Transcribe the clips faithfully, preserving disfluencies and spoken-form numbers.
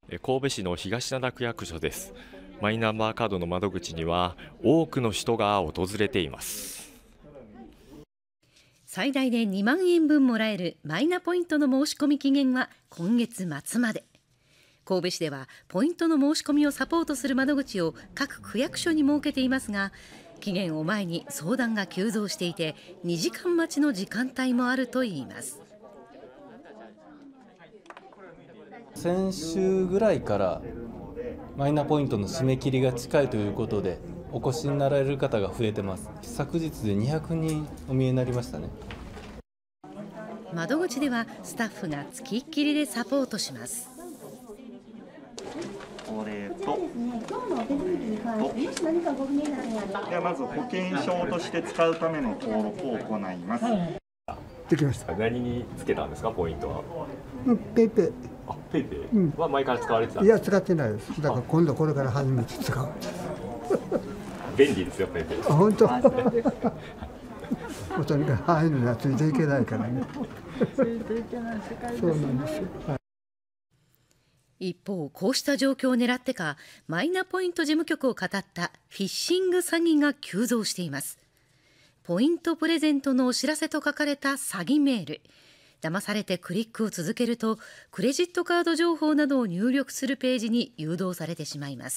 神戸市の東灘区役所です。マイナンバーカードの窓口には多くの人が訪れています。 最大でにまんえんぶんもらえるマイナポイントの申し込み期限は今月末まで。神戸市ではポイントの申し込みをサポートする窓口を各区役所に設けていますが、期限を前に相談が急増していてにじかん待ちの時間帯もあるといいます。 先週ぐらいからマイナポイントの締め切りが近いということでお越しになられる方が増えてます。昨日でにひゃくにんお見えになりましたね。 窓口ではスタッフが付きっきりでサポートします。 これと、これと、ではまず保険証として使うための登録を行います。 できました。 何につけたんですか、ポイントは？ うん、ペイペイ。 あ、ペイペイは前から使われてたんいや、 ですか？ 使ってないです。だから今度これから初めて使う。 便利ですよ、ペイペイ。 あ、本当。もうとにかくああいうのにはついていけないからね。ついていけない世界ですね。そうなんですよ。はい。 一方、こうした状況を狙ってか、マイナポイント事務局を語ったフィッシング詐欺が急増しています。ポイントプレゼントのお知らせと書かれた詐欺メール。騙されてクリックを続けると、クレジットカード情報などを入力するページに誘導されてしまいます。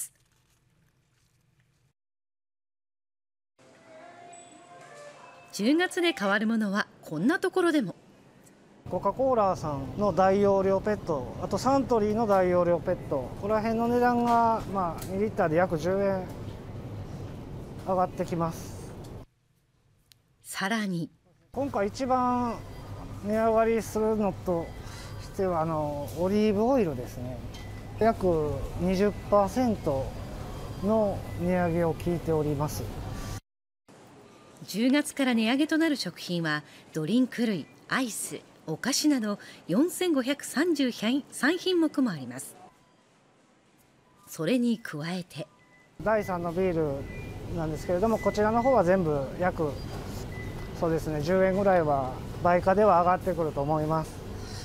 じゅうがつで変わるものはこんなところでも。 コカ・コーラさんの大容量ペット、あとサントリーの大容量ペット、ここら辺の値段が、まあ、にリッターで約じゅうえん上がってきます。 さらに今回一番値上がりするのとしてはあのオリーブオイルですね。約 にじゅっパーセント の値上げを聞いております。 じゅうがつから値上げとなる食品はドリンク類、アイス、お菓子などよんせんごひゃくさんじゅうさんひんもくもあります。それに加えてだいさんのビールなんですけれども、こちらの方は全部約そうですねじゅうえんぐらいは売価では上がってくると思います。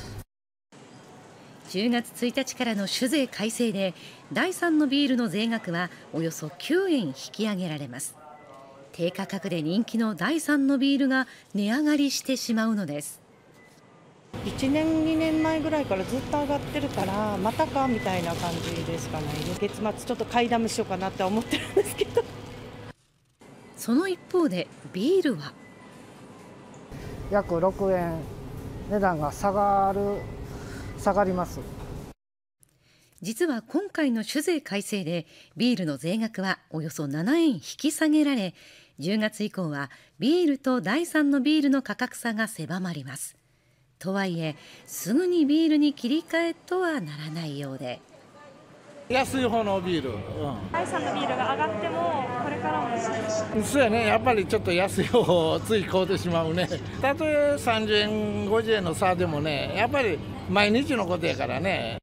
じゅうがつついたちからの酒税改正でだいさんのビールの税額はおよそきゅうえん引き上げられます。低価格で人気のだいさんのビールが値上がりしてしまうのです。 いちねんにねんまえぐらいからずっと上がってるからまたかみたいな感じですかね。月末ちょっと買いだめしようかなって思ってるんですけど。 その一方でビールは約ろくえん値段が下がる下がります。 実は今回の酒税改正でビールの税額はおよそななえん引き下げられ、じゅうがつ以降はビールとだいさんのビールの価格差が狭まります。とはいえすぐにビールに切り替えとはならないようで、 安い方のビール、うん、 だいさんのビールが上がってもこれからもそうやね、やっぱりちょっと安い方をつい買うてしまうね。たとえさんじゅうえんごじゅうえんの差でもね、やっぱり毎日のことやからね。